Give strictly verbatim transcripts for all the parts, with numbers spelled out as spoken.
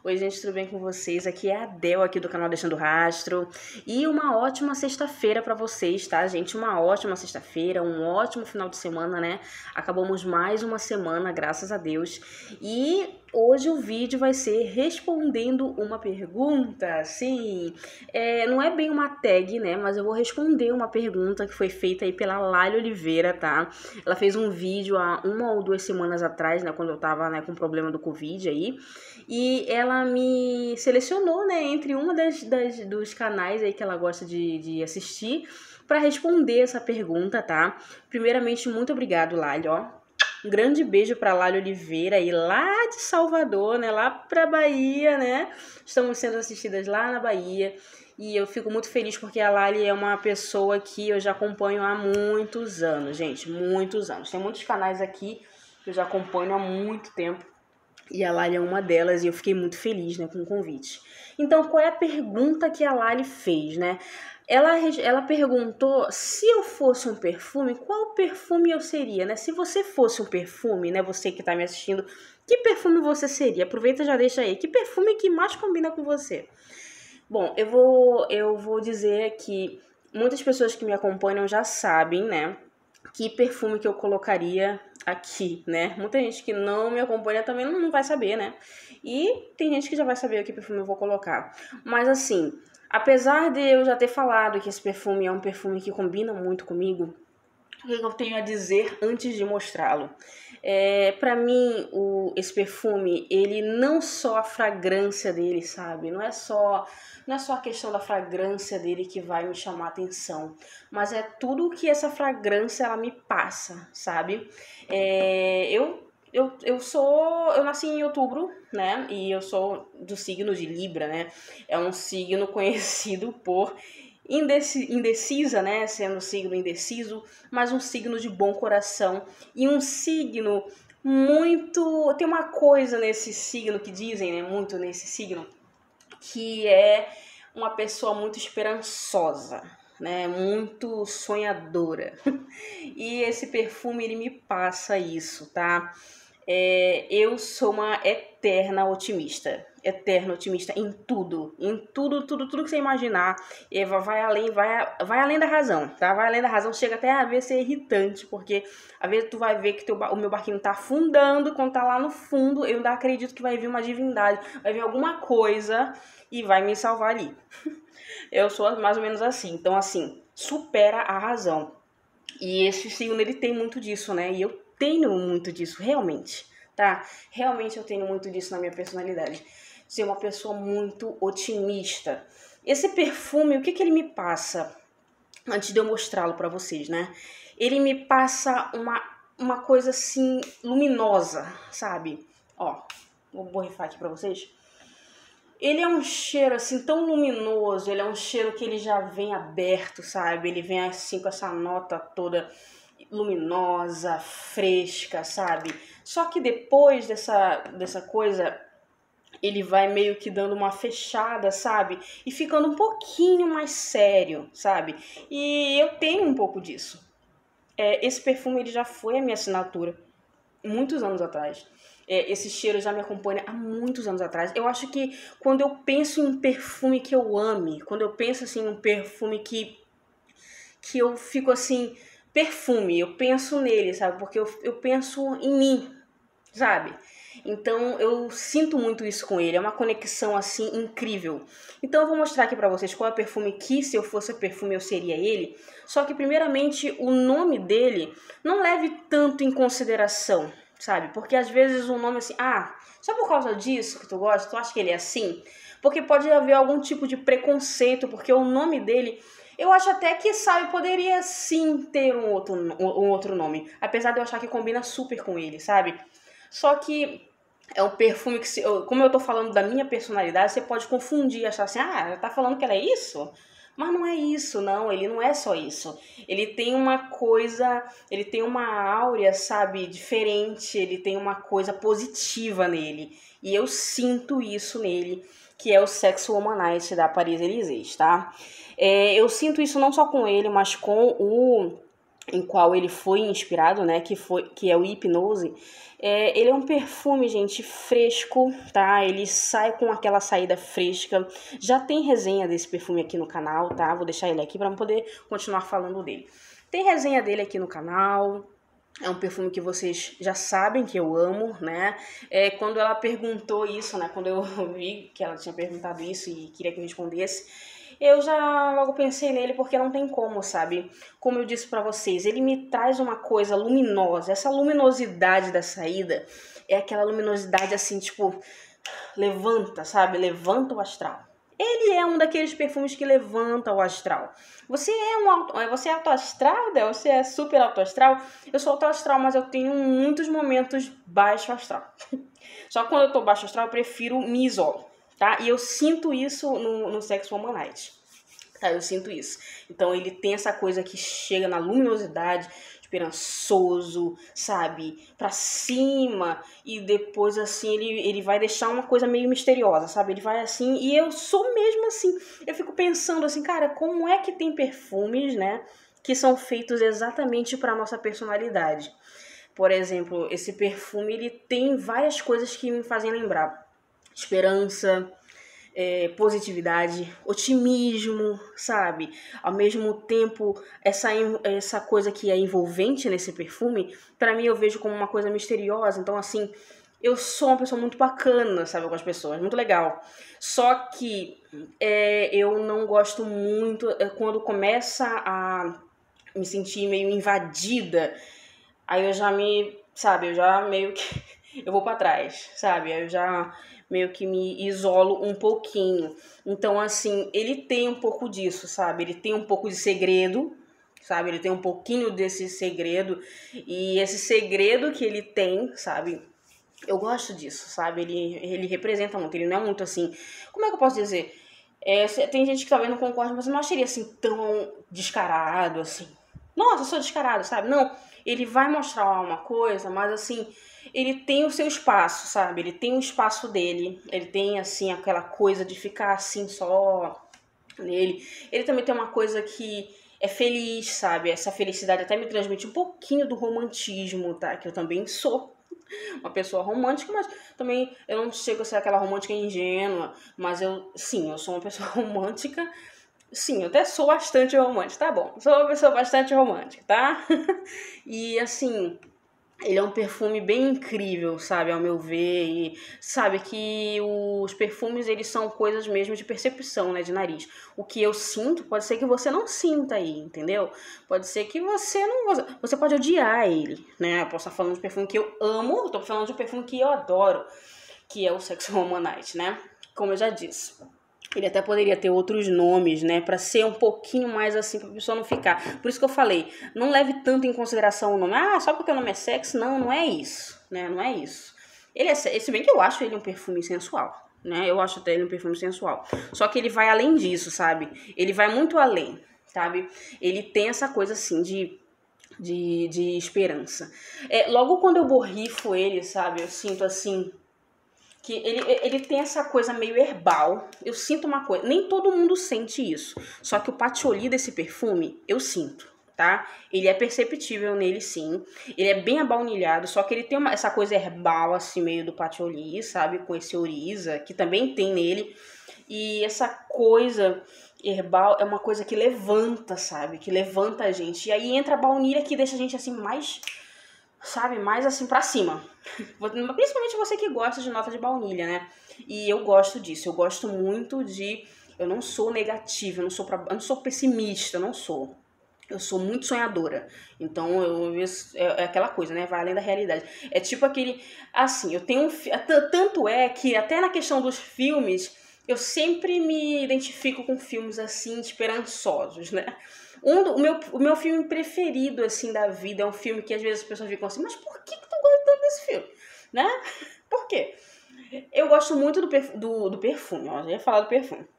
Oi, gente, tudo bem com vocês? Aqui é a Del, aqui do canal Deixando Rastro. E uma ótima sexta-feira pra vocês, tá, gente? Uma ótima sexta-feira, um ótimo final de semana, né? Acabamos mais uma semana, graças a Deus. E hoje o vídeo vai ser respondendo uma pergunta. Sim, é, não é bem uma tag, né? Mas eu vou responder uma pergunta que foi feita aí pela Lali Oliveira, tá? Ela fez um vídeo há uma ou duas semanas atrás, né? Quando eu tava, né, com problema do Covid aí. E ela me selecionou, né, entre uma das, das dos canais aí que ela gosta de, de assistir para responder essa pergunta, tá? Primeiramente, muito obrigado, Lali, ó. Um grande beijo para Lali Oliveira aí lá de Salvador, né, lá pra Bahia, né? Estamos sendo assistidas lá na Bahia. E eu fico muito feliz porque a Lali é uma pessoa que eu já acompanho há muitos anos, gente, muitos anos. Tem muitos canais aqui que eu já acompanho há muito tempo. E a Lali é uma delas e eu fiquei muito feliz, né, com o convite. Então, qual é a pergunta que a Lali fez, né? Ela, ela perguntou, se eu fosse um perfume, qual perfume eu seria, né? Se você fosse um perfume, né, você que tá me assistindo, que perfume você seria? Aproveita e já deixa aí. Que perfume que mais combina com você? Bom, eu vou, eu vou dizer que muitas pessoas que me acompanham já sabem, né, que perfume que eu colocaria aqui, né? Muita gente que não me acompanha também não vai saber, né? E tem gente que já vai saber que perfume eu vou colocar. Mas assim, apesar de eu já ter falado que esse perfume é um perfume que combina muito comigo, o que eu tenho a dizer antes de mostrá-lo? É, para mim, o, esse perfume, ele não só a fragrância dele, sabe? Não é só não é só a questão da fragrância dele que vai me chamar a atenção, mas é tudo que essa fragrância ela me passa, sabe? É, eu Eu, eu sou. Eu nasci em outubro, né? E eu sou do signo de Libra, né? É um signo conhecido por indecisa, né? Sendo um signo indeciso, mas um signo de bom coração. E um signo muito. Tem uma coisa nesse signo que dizem, né? Muito nesse signo, que é uma pessoa muito esperançosa, né? Muito sonhadora. E esse perfume, ele me passa isso, tá? É, eu sou uma eterna otimista, eterna otimista em tudo, em tudo, tudo, tudo que você imaginar. Eva vai além, vai, vai além da razão, tá? Vai além da razão, chega até a vezes ser irritante, porque às vezes tu vai ver que teu, o meu barquinho tá afundando, quando tá lá no fundo, eu ainda acredito que vai vir uma divindade, vai vir alguma coisa e vai me salvar ali. Eu sou mais ou menos assim, então assim, supera a razão. E esse signo, ele tem muito disso, né? E eu tenho muito disso, realmente, tá? Realmente eu tenho muito disso na minha personalidade. Ser uma pessoa muito otimista. Esse perfume, o que que ele me passa? Antes de eu mostrá-lo pra vocês, né? Ele me passa uma, uma coisa assim, luminosa, sabe? Ó, vou borrifar aqui pra vocês. Ele é um cheiro assim tão luminoso, ele é um cheiro que ele já vem aberto, sabe? Ele vem assim com essa nota toda luminosa, fresca, sabe? Só que depois dessa, dessa coisa, ele vai meio que dando uma fechada, sabe? E ficando um pouquinho mais sério, sabe? E eu tenho um pouco disso. É, esse perfume, ele já foi a minha assinatura muitos anos atrás. É, esse cheiro já me acompanha há muitos anos atrás. Eu acho que quando eu penso em um perfume que eu ame, quando eu penso assim em um perfume que, que eu fico assim, perfume, eu penso nele, sabe? Porque eu, eu penso em mim, sabe? Então eu sinto muito isso com ele, é uma conexão assim incrível. Então eu vou mostrar aqui pra vocês qual é o perfume que, se eu fosse perfume, eu seria ele. Só que primeiramente o nome dele não leve tanto em consideração, sabe? Porque às vezes um nome assim, ah, só por causa disso que tu gosta, tu acha que ele é assim? Porque pode haver algum tipo de preconceito, porque o nome dele, eu acho até que, sabe, poderia sim ter um outro, um outro nome. Apesar de eu achar que combina super com ele, sabe? Só que é um perfume que, como eu tô falando da minha personalidade, você pode confundir, achar assim, ah, tá falando que ela é isso? Mas não é isso, não, ele não é só isso. Ele tem uma coisa, ele tem uma áurea, sabe, diferente, ele tem uma coisa positiva nele. E eu sinto isso nele, que é o Sex Womanite da Paris Élysées, tá? É, eu sinto isso não só com ele, mas com o em qual ele foi inspirado, né, que, foi, que é o Hipnose, é, ele é um perfume, gente, fresco, tá? Ele sai com aquela saída fresca. Já tem resenha desse perfume aqui no canal, tá? Vou deixar ele aqui para poder continuar falando dele. Tem resenha dele aqui no canal. É um perfume que vocês já sabem que eu amo, né? É, quando ela perguntou isso, né? Quando eu vi que ela tinha perguntado isso e queria que eu respondesse, eu já logo pensei nele porque não tem como, sabe? Como eu disse pra vocês, ele me traz uma coisa luminosa. Essa luminosidade da saída é aquela luminosidade assim, tipo, levanta, sabe? Levanta o astral. Ele é um daqueles perfumes que levanta o astral. Você é um auto, você é auto astral, Del? Você é super auto astral? Eu sou auto astral, mas eu tenho muitos momentos baixo astral. Só que quando eu tô baixo astral, eu prefiro me isolo, tá? E eu sinto isso no, no Sex Womanite. Tá, eu sinto isso. Então ele tem essa coisa que chega na luminosidade, esperançoso, sabe? Pra cima, e depois assim ele, ele vai deixar uma coisa meio misteriosa, sabe? Ele vai assim, e eu sou mesmo assim. Eu fico pensando assim, cara, como é que tem perfumes, né, que são feitos exatamente pra nossa personalidade? Por exemplo, esse perfume, ele tem várias coisas que me fazem lembrar esperança, É, positividade, otimismo, sabe? Ao mesmo tempo, essa, essa coisa que é envolvente nesse perfume, pra mim eu vejo como uma coisa misteriosa. Então, assim, eu sou uma pessoa muito bacana, sabe, com as pessoas, muito legal. Só que é, eu não gosto muito é, quando começa a me sentir meio invadida, aí eu já me, sabe, eu já meio que eu vou pra trás, sabe? Aí eu já meio que me isolo um pouquinho. Então, assim, ele tem um pouco disso, sabe? Ele tem um pouco de segredo, sabe? Ele tem um pouquinho desse segredo. E esse segredo que ele tem, sabe? Eu gosto disso, sabe? Ele, ele representa muito. Ele não é muito assim... Como é que eu posso dizer? É, tem gente que talvez não concorde, mas eu não acharia assim tão descarado, assim. Nossa, eu sou descarado, sabe? Não, ele vai mostrar uma coisa, mas assim, ele tem o seu espaço, sabe? Ele tem o espaço dele, ele tem assim aquela coisa de ficar assim só nele. Ele também tem uma coisa que é feliz, sabe? Essa felicidade até me transmite um pouquinho do romantismo, tá? Que eu também sou uma pessoa romântica, mas também eu não chego a ser aquela romântica ingênua, mas eu, sim, eu sou uma pessoa romântica. Sim, eu até sou bastante romântica, tá bom. Sou uma pessoa bastante romântica, tá? E assim, ele é um perfume bem incrível, sabe, ao meu ver. E sabe que os perfumes, eles são coisas mesmo de percepção, né, de nariz. O que eu sinto, pode ser que você não sinta aí, entendeu? Pode ser que você não... Você pode odiar ele, né? Eu posso estar falando de perfume que eu amo, eu tô falando de perfume que eu adoro, que é o Sex Womanite, né? Como eu já disse. Ele até poderia ter outros nomes, né? Pra ser um pouquinho mais assim, pra pessoa não ficar. Por isso que eu falei, não leve tanto em consideração o nome. Ah, só porque o nome é sexy. Não, não é isso, né? Não é isso. Ele é, se bem que eu acho ele um perfume sensual, né? Eu acho até ele um perfume sensual. Só que ele vai além disso, sabe? Ele vai muito além, sabe? Ele tem essa coisa assim de... De, de esperança. É, logo quando eu borrifo ele, sabe? Eu sinto assim... que ele, ele tem essa coisa meio herbal. Eu sinto uma coisa, nem todo mundo sente isso, só que o patchouli desse perfume, eu sinto, tá? Ele é perceptível nele, sim. Ele é bem abaunilhado, só que ele tem uma, essa coisa herbal, assim, meio do patchouli, sabe? Com esse oriza, que também tem nele. E essa coisa herbal é uma coisa que levanta, sabe? Que levanta a gente. E aí entra a baunilha que deixa a gente, assim, mais... sabe, mais assim pra cima. Principalmente você que gosta de nota de baunilha, né? E eu gosto disso, eu gosto muito de... Eu não sou negativa, eu não sou, pra... eu não sou pessimista, eu não sou. Eu sou muito sonhadora. Então, eu, é, é aquela coisa, né? Vai além da realidade. É tipo aquele... Assim, eu tenho... Um, tanto é que até na questão dos filmes, eu sempre me identifico com filmes assim, esperançosos, né? Um do, o, meu, o meu filme preferido, assim, da vida é um filme que às vezes as pessoas ficam assim, mas por que, que tu gosta tanto desse filme? Né? Por quê? Eu gosto muito do, perf, do, do perfume, ó, já ia falar do perfume.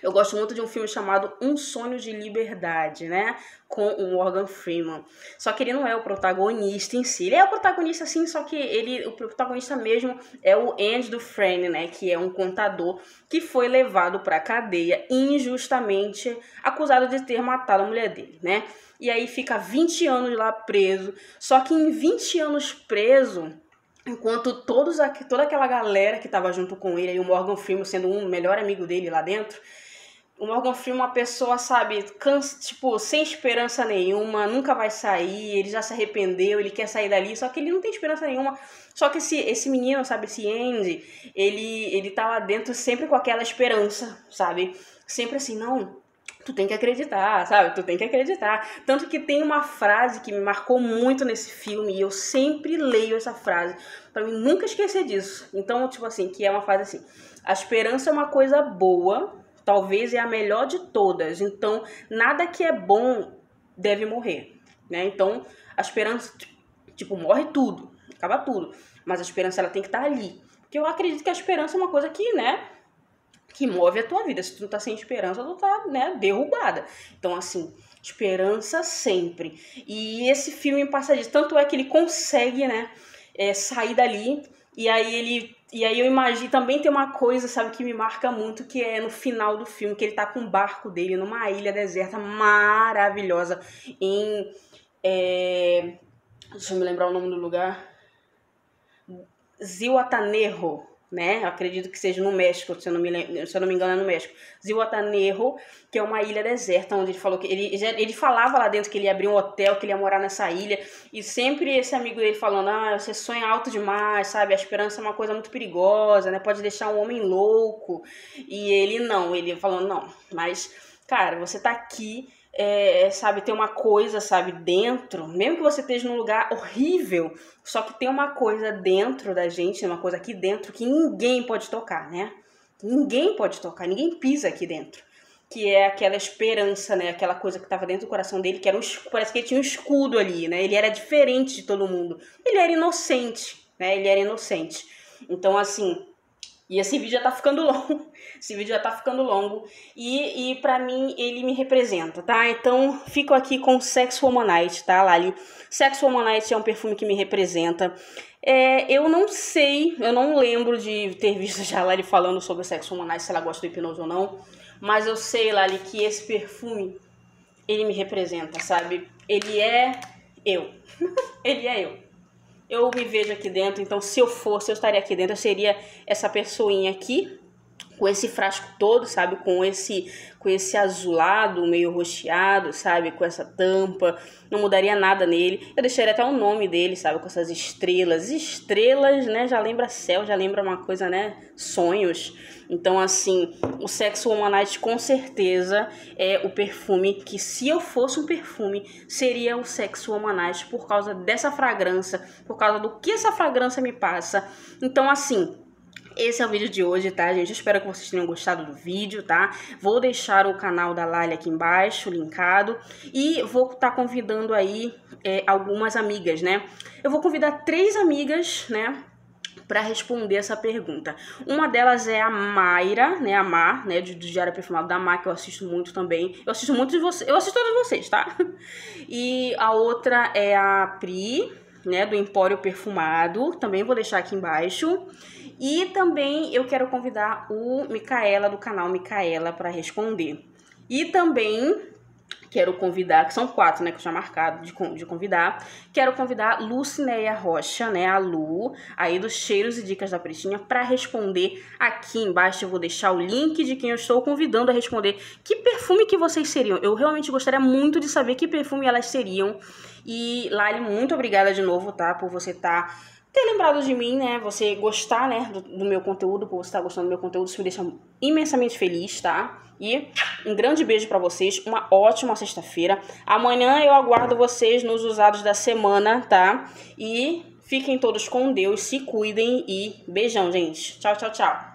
Eu gosto muito de um filme chamado Um Sonho de Liberdade, né? Com o Morgan Freeman. Só que ele não é o protagonista em si. Ele é o protagonista sim, só que ele, o protagonista mesmo é o Andy Dufresne, né? Que é um contador que foi levado pra cadeia injustamente, acusado de ter matado a mulher dele, né? E aí fica vinte anos lá preso. Só que em vinte anos preso, enquanto todos aqui, toda aquela galera que tava junto com ele, e o Morgan Freeman sendo um melhor amigo dele lá dentro, o Morgan Freeman é uma pessoa, sabe, cansa, tipo, sem esperança nenhuma, nunca vai sair, ele já se arrependeu, ele quer sair dali, só que ele não tem esperança nenhuma. Só que esse, esse menino, sabe, esse Andy, ele, ele tá lá dentro sempre com aquela esperança, sabe? Sempre assim, não, tu tem que acreditar, sabe? Tu tem que acreditar. Tanto que tem uma frase que me marcou muito nesse filme, e eu sempre leio essa frase, pra mim nunca esquecer disso. Então, tipo assim, que é uma frase assim, a esperança é uma coisa boa, talvez é a melhor de todas. Então, nada que é bom deve morrer, né? Então, a esperança, tipo, morre tudo, acaba tudo. Mas a esperança, ela tem que estar ali. Porque eu acredito que a esperança é uma coisa que, né, que move a tua vida. Se tu não tá sem esperança, tu tá, né, derrubada. Então, assim, esperança sempre. E esse filme passa disso. Tanto é que ele consegue, né, é, sair dali. E aí ele... E aí eu imagino, também tem uma coisa, sabe, que me marca muito, que é no final do filme, que ele tá com o barco dele numa ilha deserta maravilhosa, em... É, deixa eu me lembrar o nome do lugar. Zihuatanejo, né? Eu acredito que seja no México, se eu não me, lembro, se eu não me engano é no México. Zihuatanejo, que é uma ilha deserta, onde ele falou que ele, ele falava lá dentro que ele ia abrir um hotel, que ele ia morar nessa ilha, e sempre esse amigo dele falando, ah, você sonha alto demais, sabe? A esperança é uma coisa muito perigosa, né? Pode deixar um homem louco. E ele não, ele falando, não, mas, cara, você tá aqui, É, sabe, tem uma coisa, sabe, dentro, mesmo que você esteja num lugar horrível, só que tem uma coisa dentro da gente, uma coisa aqui dentro que ninguém pode tocar, né? Ninguém pode tocar, ninguém pisa aqui dentro. Que é aquela esperança, né? Aquela coisa que estava dentro do coração dele, que era um, parece que ele tinha um escudo ali, né? Ele era diferente de todo mundo. Ele era inocente, né? Ele era inocente. Então, assim... E esse vídeo já tá ficando longo, esse vídeo já tá ficando longo, e, e pra mim ele me representa, tá? Então fico aqui com Sex Womanite, tá, Lali? Sex Womanite é um perfume que me representa. É, eu não sei, eu não lembro de ter visto já a Lali falando sobre Sex Womanite, se ela gosta do hipnose ou não, mas eu sei, Lali, que esse perfume, ele me representa, sabe? Ele é eu, ele é eu. Eu me vejo aqui dentro, então se eu fosse, eu estaria aqui dentro, eu seria essa pessoinha aqui, com esse frasco todo, sabe, com esse, com esse azulado meio roxeado, sabe, com essa tampa, não mudaria nada nele, eu deixaria até o nome dele, sabe, com essas estrelas, estrelas, né, já lembra céu, já lembra uma coisa, né, sonhos. Então, assim, o Sex Womanite com certeza é o perfume que, se eu fosse um perfume, seria o Sex Womanite por causa dessa fragrância, por causa do que essa fragrância me passa. Então, assim, esse é o vídeo de hoje, tá, gente? Eu espero que vocês tenham gostado do vídeo, tá? Vou deixar o canal da Lali aqui embaixo, linkado. E vou estar tá convidando aí é, algumas amigas, né? Eu vou convidar três amigas, né, para responder essa pergunta. Uma delas é a Mayra, né, a Mar, né, do Diário Perfumado da Mar, que eu assisto muito também. Eu assisto muito de vocês, eu assisto todos vocês, tá? E a outra é a Pri, né, do Empório Perfumado, também vou deixar aqui embaixo. E também eu quero convidar o Micaela, do canal Micaela, para responder. E também quero convidar, que são quatro, né, que eu já marcado de, de convidar. Quero convidar Lucinéia Rocha, né, a Lu, aí dos Cheiros e Dicas da Pretinha, para responder aqui embaixo. Eu vou deixar o link de quem eu estou convidando a responder que perfume que vocês seriam. Eu realmente gostaria muito de saber que perfume elas seriam. E, Lali, muito obrigada de novo, tá, por você estar... Tá ter lembrado de mim, né, você gostar, né, do, do meu conteúdo, por você estar gostando do meu conteúdo, isso me deixa imensamente feliz, tá? E um grande beijo pra vocês, uma ótima sexta-feira. Amanhã eu aguardo vocês nos usados da semana, tá? E fiquem todos com Deus, se cuidem e beijão, gente. Tchau, tchau, tchau.